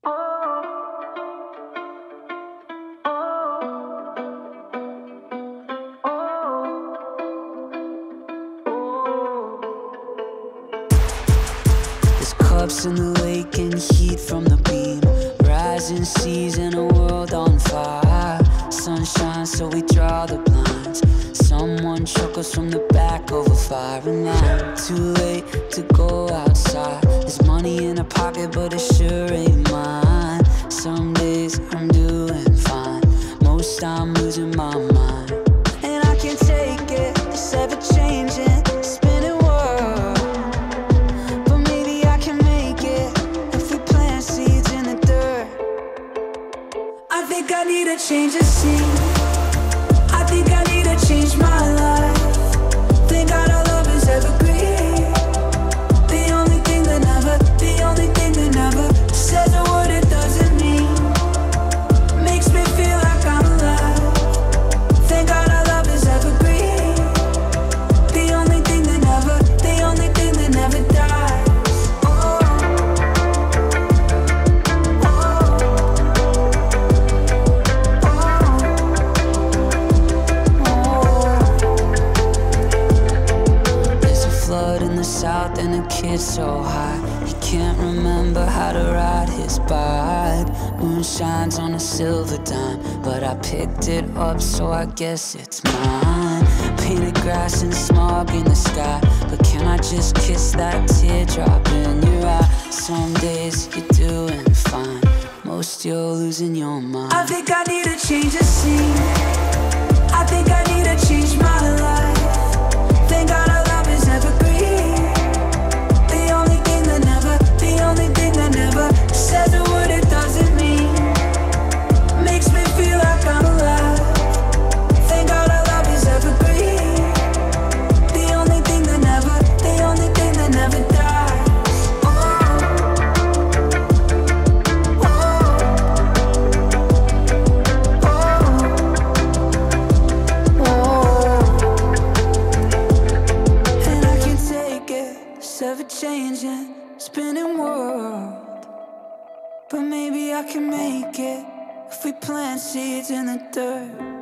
There's cups in the lake and heat from the beam, rising seas and a world on fire. Sunshine, so we draw the blinds. Someone chuckles from the back of a firing line. Too late to go outside. There's money in a pocket, but it sure ain't mine. Some days I'm doing fine, most I'm losing my mind. And I can't take it, this ever-changing, spinning world. But maybe I can make it if we plant seeds in the dirt. I think I need a change of scene. I think I need to change my life. Thank God our love is evergreen. The only thing that never says a word it doesn't mean. Makes me feel like I'm alive. Thank God our love is evergreen. The only thing that never dies. Oh, there's a flood in the south and a kid so high he can't remember how to ride his bike. Moon shines on a silver dime, but I picked it up, so I guess it's mine. Painted grass and smog in the sky, but can I just kiss that teardrop in your eye? Some days you're doing fine, most you're losing your mind. I think I need to change the scene. I think I need to change my life. Thank God our love is evergreen. The only thing that never says a word it doesn't mean. Makes me feel like I'm alive. Thank God our love is evergreen. The only thing that never dies. And I can take it, it's ever-changing, spinning world. But maybe I can make it if we plant seeds in the dirt.